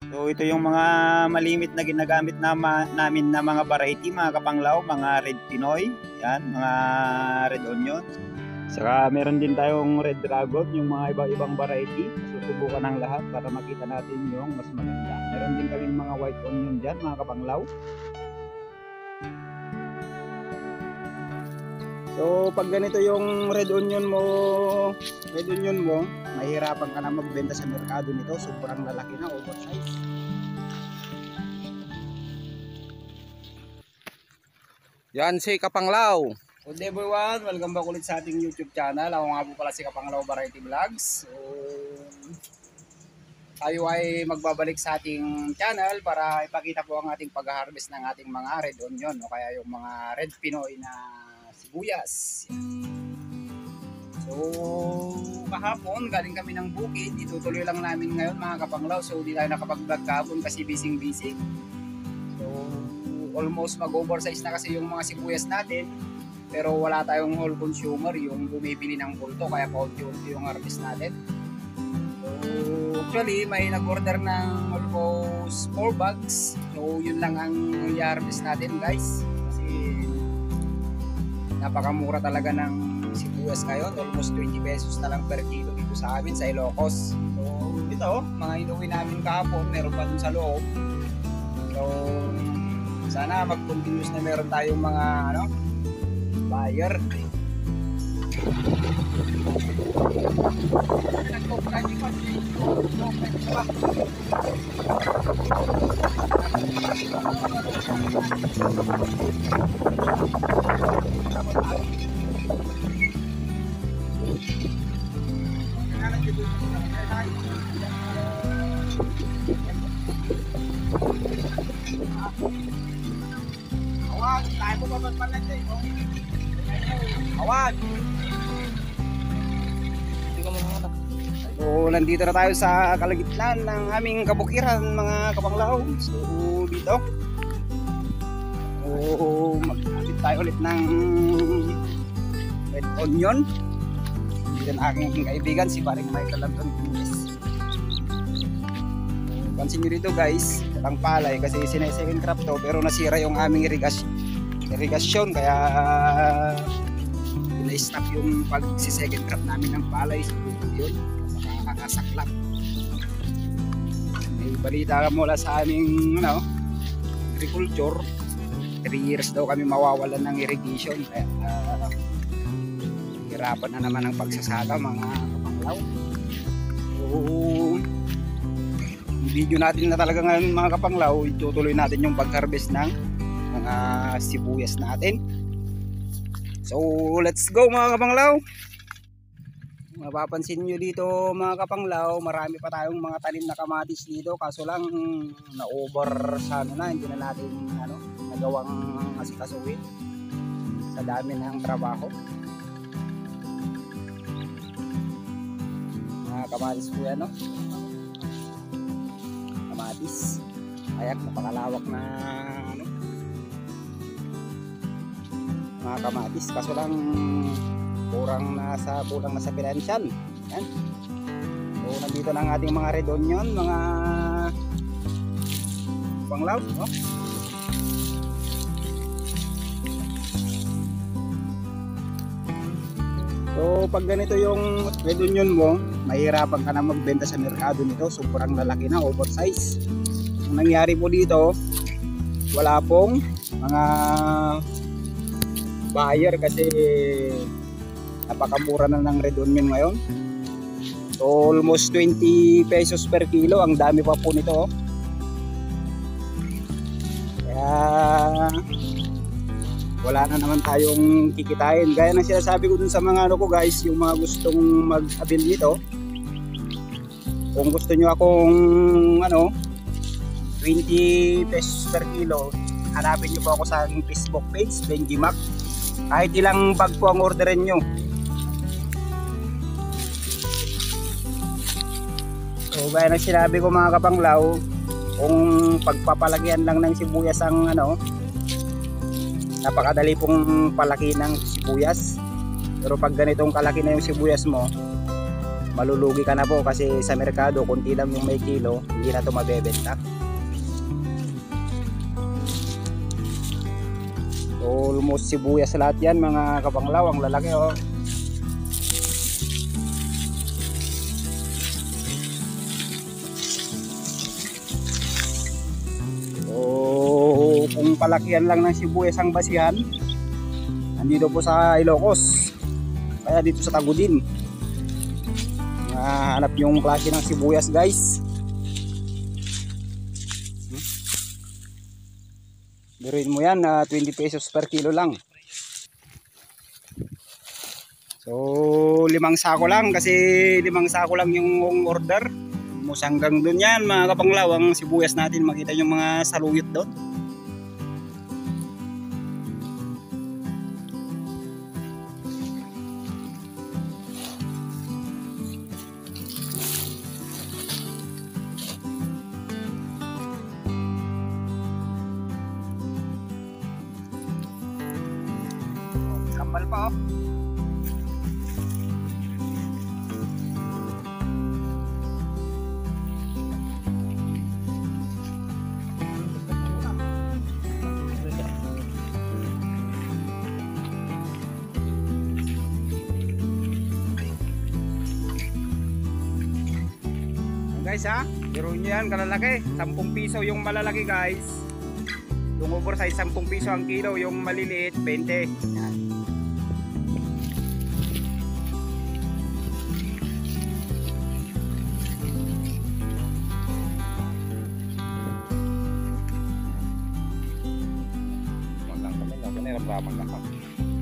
So ito yung mga malimit na ginagamit namin na mga variety, mga kapanglaw, mga red Pinoy, yan, mga red onion. Saka meron din tayong red dragon, yung mga ibang variety. Susubukan ng lahat para makita natin yung mas maganda. Meron din kaming mga white onion dyan, mga kapanglaw. So pag ganito yung red onion mo, mahirapan ka na magbenta sa merkado nito. Sobrang lalaki na, oversize. Yan si Kapanglaw. Good day everyone, welcome back ulit sa ating YouTube channel. Ako nga po pala si Kapanglaw Variety Vlogs. So, tayo ay magbabalik sa ating channel para ipakita po ang ating pag-harvest ng ating mga red onion o kaya yung mga red Pinoy na sibuyas. So kahapon galing kami ng bukid, itutuloy lang namin ngayon mga kapanglaw. So di tayo nakapag-vlog kahapon kasi busy. So almost mag-oversize na kasi yung mga sibuyas natin, pero wala tayong whole consumer, yung bumibili ng bulto, kaya paunti-unti yung harvest natin. So actually may nag-order ng almost 4 bags. So yun lang ang i-harvest natin guys, kasi napakamura talaga ng sibuyas ngayon. Almost 20 pesos na lang per kilo dito sa amin sa Ilocos. So ito, mga inuwi namin kahapon, meron pa dun sa loob. So sana mag-continuous na meron tayong mga buyer. Awad, tayo mo pa pala dyan. Awad. So, nandito na tayo sa kalagitnaan ng aming kabukiran mga kapanglaw. So, dito. So, mag-upit tayo ulit ng red onion. Dito ang aking kaibigan, si Paring Michael Anton. Pansin nyo rito guys, walang palay kasi sinesecond crop to, pero nasira yung aming irrigation, kaya ina-stop yung pag-second crop namin ng palay. So yun, makakasaklap. May balita mula sa aming agriculture, 3 years daw kami mawawalan ng irrigation, kaya hirapan na naman ang pagsasaka mga kapanglaw. So video natin na talaga ngayon mga kapanglaw, itutuloy natin yung pag-harvest ng mga sibuyas natin. So let's go mga kapanglaw. Mapapansin nyo dito mga kapanglaw, marami pa tayong mga tanim na kamatis dito, kaso lang na-over sa hindi na natin nagawang asikasuhin sa dami ng trabaho. Mga kamatis po yan, kamatis. Ayak, napakalawak na mga kamatis, kaso lang kulang na sa financial. Yan. So nandito na ang ating mga red onion, mga panglaw, So pag ganito yung red onion mo, mahirapan ka na magbenta sa merkado nito. Sobrang lalaki na, oversize. Ang nangyari po dito, wala pong mga buyer kasi napakamura na ng red onion ngayon. So almost 20 pesos per kilo, ang dami pa po nito. Kaya wala na naman tayong kikitain. Gaya ng sinasabi ko dun sa mga ko guys, yung mga gustong mag-avail nito, kung gusto nyo akong 20 pesos per kilo, hanapin nyo po ako sa aking Facebook page, Benji Mac. Kahit ilang bag po ang orderin nyo. So gaya ng sinabi ko mga kapanglaw, kung pagpapalagyan lang ng sibuyas ang napakadali pong palaki ng sibuyas. Pero pag ganitong kalaki na yung sibuyas mo, malulugi ka na po kasi sa merkado kunti lang yung may kilo, hindi na ito mabebenta. Almost sibuyas lahat yan mga kapanglaw, ang lalaki oh. So kung palakihan lang ng sibuyas ang basihan, nandito po sa Ilocos, kaya dito sa Tagudin hanap yung klase ng sibuyas guys. Biruin mo yan, 20 pesos per kilo lang. So 5 sako lang kasi 5 sako lang yung order. Mas hanggang dun yan mga kapanglaw ang sibuyas natin, makita yung mga saluyot doon. Kambal pa oh. Guys ha, biro nyo yan kalalaki, 10 piso yung malalaki guys. Yung oversize 10 piso ang kilo, yung maliliit 20. Yan. Ramang lang kami.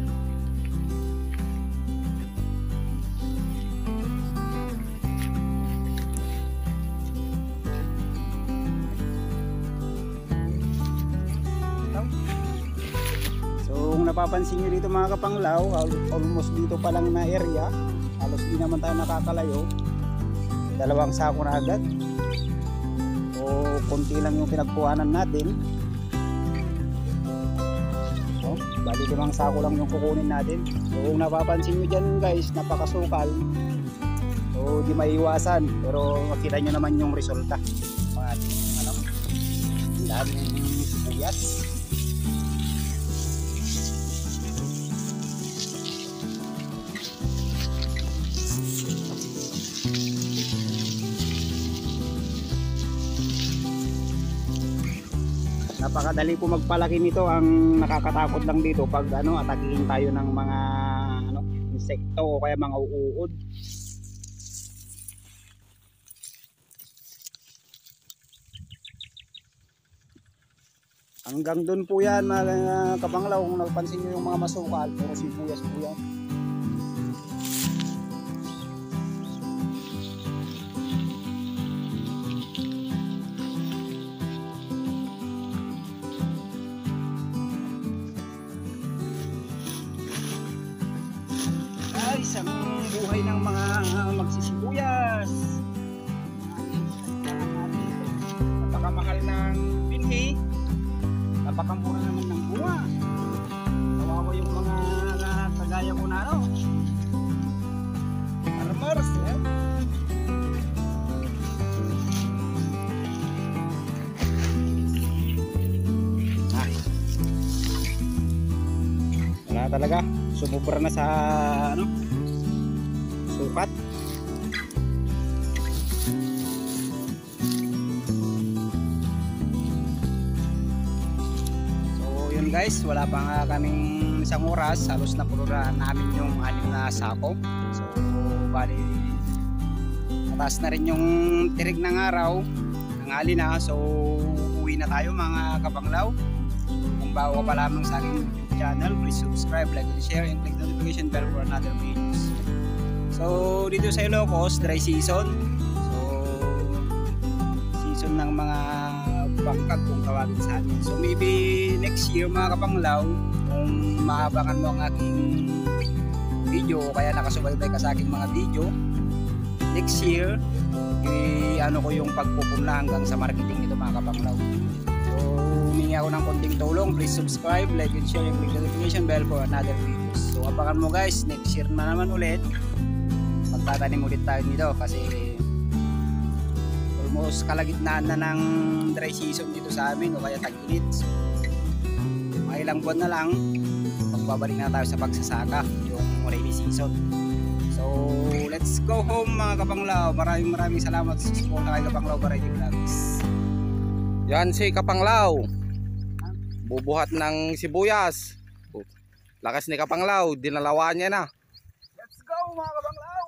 So kung napapansin nyo dito mga kapanglaw, almost dito pa lang na area, halos di naman tayo nakakalayo, 2 sako na agad. So konti lang yung pinagkuhanan natin. Bali 5 sako lang yung kukunin natin. So kung napapansin nyo dyan guys, napakasukal. So di maiwasan, pero makita nyo naman yung resulta. Mga ano, daming sibuyas. Napakadali po magpalaki nito. Ang nakakatakot lang dito pag ano, atakihin tayo ng mga ano, insekto o kaya mga uod. Hanggang doon po yan mga kapanglaw. Kung napansin nyo yung mga masukal, puro sibuyas po yan. Isang buhay ng mga magsisibuyas. Napakamahal ng binhi, napakamura naman ng bunga. Kawawa yung mga kagaya ko na ano, farmers eh. Wala talaga, sumubra na sa ano, sukat. So yun guys, wala pa nga kaming isang oras, halos na puno na namin yung 6 na sako. So bali mataas na rin yung tirig ng araw, tanghali na. So uwi na tayo mga kapanglaw. Kung bago ka pa lamang sa aking YouTube channel, please subscribe, like and share, and click the notification bell for another videos. So dito sa Ilocos, dry season. So season ng mga bangkag kung tawagin sa atin. So maybe next year mga kapanglaw, kung maabangan mo ang aking video o kaya nakasubaybay ka sa aking mga video, next year ano ko yung pagpupunla hanggang sa marketing nito mga kapanglaw. So humingi ako ng konting tulong, please subscribe, like and share, and click the notification bell for another videos. So abangan mo guys, next year na naman ulit. magtatanim ulit tayo dito kasi almost kalagitnaan na ng dry season dito sa amin o kaya tag-init. So, mga ilang buwan na lang magbabalik na tayo sa pagsasaka yung rainy season. So let's go home mga Kapanglaw. Maraming salamat sa support kay Kapanglaw Variety Vlogs. Yan si Kapanglaw. Bubuhat ng sibuyas. Lakas ni Kapanglaw, dinalawan niya na. Let's go mga Kapanglaw.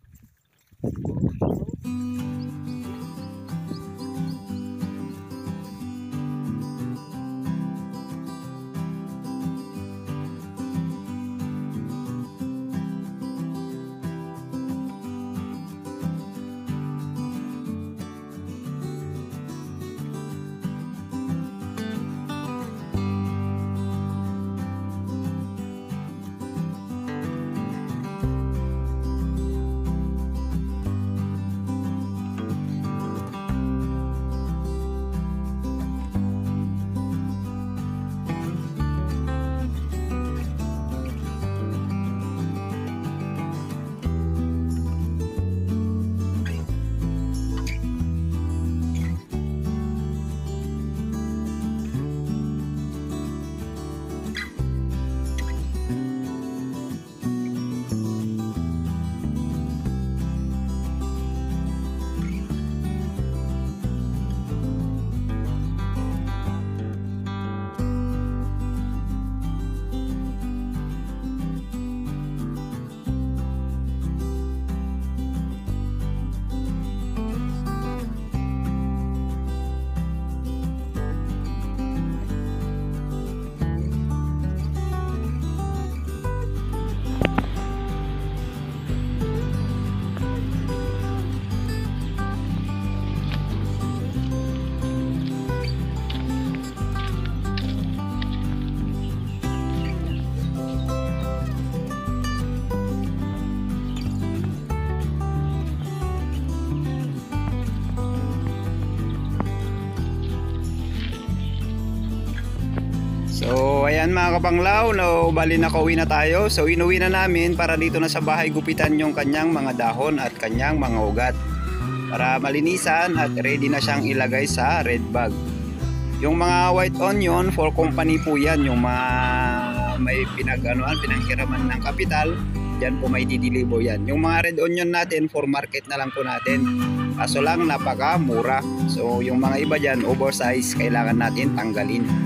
So ayan mga Kapanglaw, no, bali nakauwi na tayo. So inuwi na namin para dito na sa bahay gupitan yung kanyang mga dahon at kanyang mga ugat para malinisan at ready na siyang ilagay sa red bag. Yung mga white onion for company po yan, yung mga may pinangkiraman ng kapital, dyan po may dideliver yan. Yung mga red onion natin for market na lang po natin, kaso lang napaka mura. So yung mga iba dyan oversize, kailangan natin tanggalin.